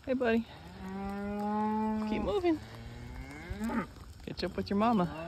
Hey, buddy. Keep moving. Catch up with your mama.